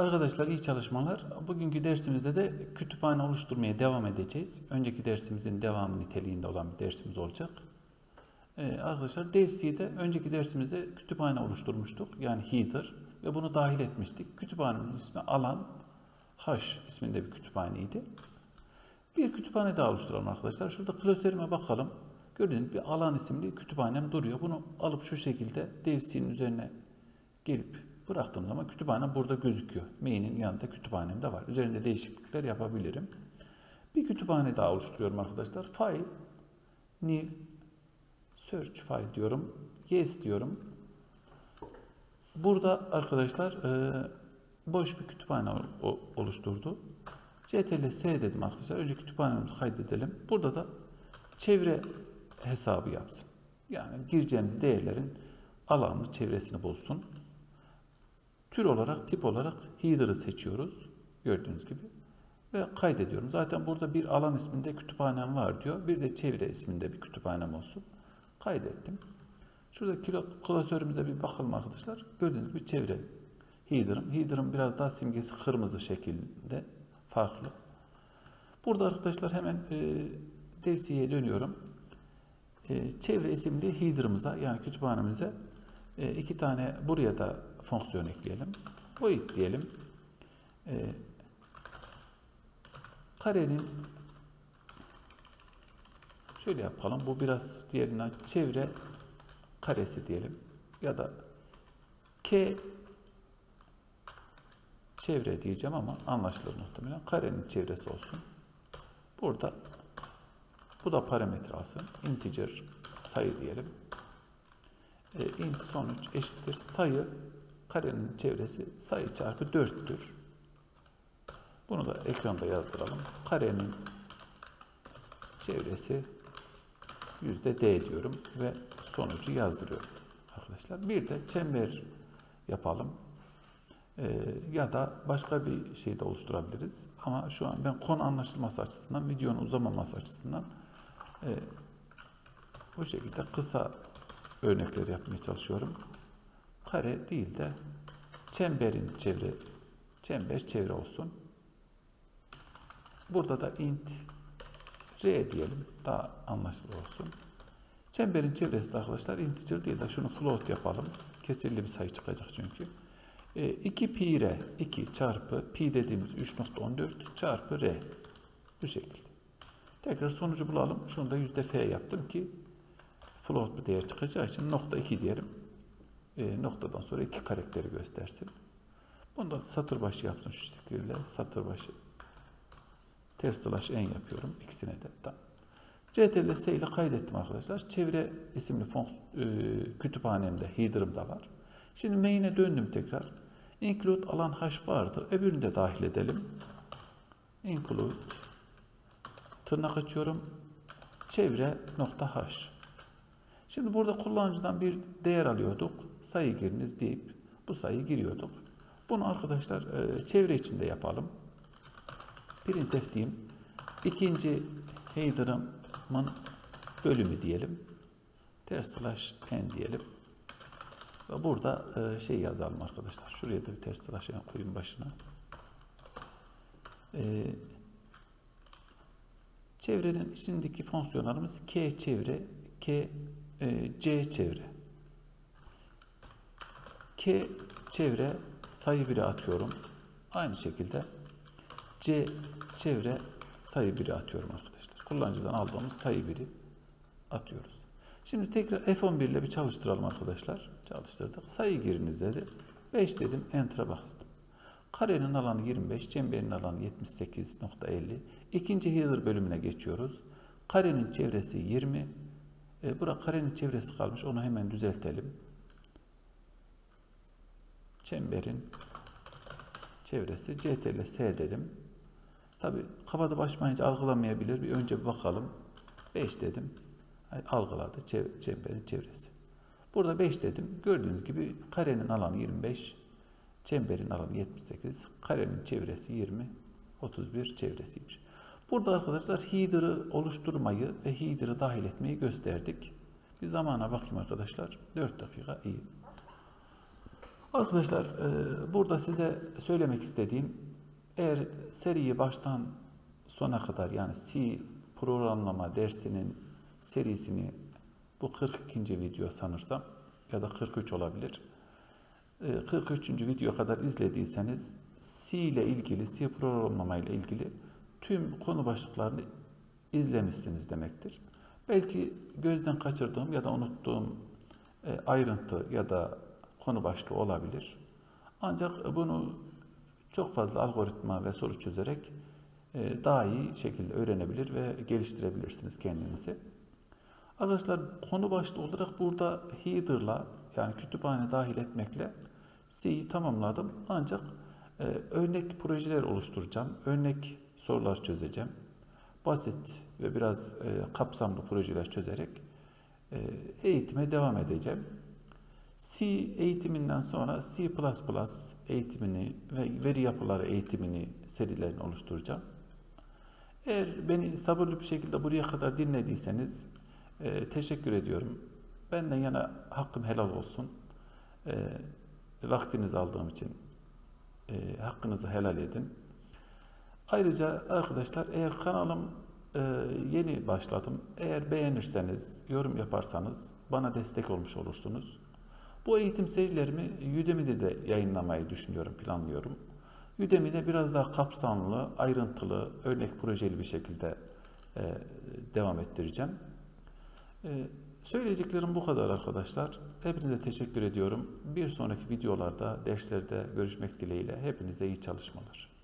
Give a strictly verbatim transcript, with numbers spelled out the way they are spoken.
Arkadaşlar iyi çalışmalar. Bugünkü dersimizde de kütüphane oluşturmaya devam edeceğiz. Önceki dersimizin devamı niteliğinde olan bir dersimiz olacak. Ee, arkadaşlar DevC'de önceki dersimizde kütüphane oluşturmuştuk. Yani header ve bunu dahil etmiştik. Kütüphanenin ismi alan H isminde bir kütüphaneydi. Bir kütüphane daha oluşturalım arkadaşlar. Şurada klasörüme bakalım. Gördüğünüz gibi bir alan isimli kütüphanem duruyor. Bunu alıp şu şekilde DevC'nin üzerine gelip bıraktığım zaman kütüphane burada gözüküyor. Main'in yanında kütüphanem de var. Üzerinde değişiklikler yapabilirim. Bir kütüphane daha oluşturuyorum arkadaşlar. File, new, search file diyorum. Yes diyorum. Burada arkadaşlar e, boş bir kütüphane oluşturdu. Ctrl S dedim arkadaşlar. Önce kütüphanemizi kaydedelim. Burada da çevre hesabı yapsın. Yani gireceğimiz değerlerin alanını, çevresini bulsun. Tür olarak, tip olarak header'ı seçiyoruz. Gördüğünüz gibi. Ve kaydediyorum. Zaten burada bir alan isminde kütüphanem var diyor. Bir de çevre isminde bir kütüphanem olsun. Kaydettim. Şurada klasörümüze bir bakalım arkadaşlar. Gördüğünüz gibi çevre header'ım. Header'ım biraz daha simgesi kırmızı şekilde. Farklı. Burada arkadaşlar hemen e, DevC'ye dönüyorum. E, çevre isimli header'ımıza yani kütüphanemize e, iki tane buraya da fonksiyon ekleyelim. Void diyelim. E, karenin şöyle yapalım. Bu biraz diğerine çevre karesi diyelim. Ya da k çevre diyeceğim ama anlaşılır muhtemelen. Karenin çevresi olsun. Burada bu da parametre alsın. Integer sayı diyelim. E, int sonuç eşittir sayı karenin çevresi sayı çarpı dörttür. Bunu da ekranda yazdıralım. Karenin çevresi yüzde d diyorum ve sonucu yazdırıyorum arkadaşlar. Bir de çember yapalım. Ee, ya da başka bir şey de oluşturabiliriz. Ama şu an ben konu anlaşılması açısından, videonun uzamaması açısından e, bu şekilde kısa örnekler yapmaya çalışıyorum. Kare değil de çemberin çevre, çember çevre olsun. Burada da int r diyelim. Daha anlaşılır olsun. Çemberin çevresi de arkadaşlar integer değil de şunu float yapalım. Kesirli bir sayı çıkacak çünkü. E, iki pi r iki çarpı pi dediğimiz üç nokta on dört çarpı r. Bu şekilde. Tekrar sonucu bulalım. Şunu da yüzde f yaptım ki float bir değer çıkacağı için nokta iki diyelim. E, noktadan sonra iki karakteri göstersin. Bunu da satır başı yapsın şu şekilde. Satır başı ters slash n yapıyorum. İkisine de. Tamam. Ctrl S ile kaydettim arkadaşlar. Çevre isimli fonks e, kütüphanemde, header'ım da var. Şimdi main'e döndüm tekrar. Include alan hash vardı. Öbürünü de dahil edelim. Include tırnak açıyorum. Çevre nokta hash. Şimdi burada kullanıcıdan bir değer alıyorduk. Sayı giriniz deyip bu sayıyı giriyorduk. Bunu arkadaşlar e, çevre içinde yapalım. Printf diyeyim. İkinci header'ımın bölümü diyelim. Ters slash n diyelim. Ve burada e, şey yazalım arkadaşlar. Şuraya da bir ters slash n koyayım başına. E, çevrenin içindeki fonksiyonlarımız k çevre, k e, c çevre. K çevre sayı biri atıyorum. Aynı şekilde c çevre sayı biri atıyorum arkadaşlar. Kullanıcıdan aldığımız sayı biri atıyoruz. Şimdi tekrar F on bir ile bir çalıştıralım arkadaşlar. Çalıştırdık. Sayı giriniz dedi. beş dedim. Enter'a bastım. Karenin alanı yirmi beş. Çemberin alanı yetmiş sekiz nokta elli. İkinci header bölümüne geçiyoruz. Karenin çevresi yirmi. E, burada karenin çevresi kalmış. Onu hemen düzeltelim. Çemberin çevresi Ctrl S dedim. Tabi kapatıp açmayınca algılamayabilir. Bir önce bir bakalım. beş dedim. Algıladı. Çemberin çevresi. Burada beş dedim. Gördüğünüz gibi karenin alanı yirmi beş. Çemberin alanı yetmiş sekiz. Karenin çevresi yirmi. otuz bir çevresiymiş. Burada arkadaşlar header'ı oluşturmayı ve header'ı dahil etmeyi gösterdik. Bir zamana bakayım arkadaşlar. dört dakika iyi. Arkadaşlar e, burada size söylemek istediğim, eğer seriyi baştan sona kadar, yani C programlama dersinin serisini, bu kırk ikinci video sanırsam ya da kırk üç olabilir. E, kırk üçüncü video kadar izlediyseniz C ile ilgili, C programlama ile ilgili tüm konu başlıklarını izlemişsiniz demektir. Belki gözden kaçırdığım ya da unuttuğum e, ayrıntı ya da konu başlığı olabilir. Ancak bunu çok fazla algoritma ve soru çözerek e, daha iyi şekilde öğrenebilir ve geliştirebilirsiniz kendinizi. Arkadaşlar, konu başlığı olarak burada header'la, yani kütüphane dahil etmekle C'yi tamamladım. Ancak e, örnek projeler oluşturacağım. Örnek sorular çözeceğim. Basit ve biraz e, kapsamlı projeler çözerek e, eğitime devam edeceğim. C eğitiminden sonra C plus plus eğitimini ve veri yapıları eğitimini, serilerini oluşturacağım. Eğer beni sabırlı bir şekilde buraya kadar dinlediyseniz e, teşekkür ediyorum. Benden yana hakkım helal olsun. E, vaktinizi aldığım için e, hakkınızı helal edin. Ayrıca arkadaşlar, eğer kanalım e, yeni başladım, eğer beğenirseniz, yorum yaparsanız bana destek olmuş olursunuz. Bu eğitim serilerimi Udemy'de de yayınlamayı düşünüyorum, planlıyorum. Udemy'de biraz daha kapsamlı, ayrıntılı, örnek projeli bir şekilde e, devam ettireceğim. E, söyleyeceklerim bu kadar arkadaşlar. Hepinize teşekkür ediyorum. Bir sonraki videolarda, derslerde görüşmek dileğiyle. Hepinize iyi çalışmalar.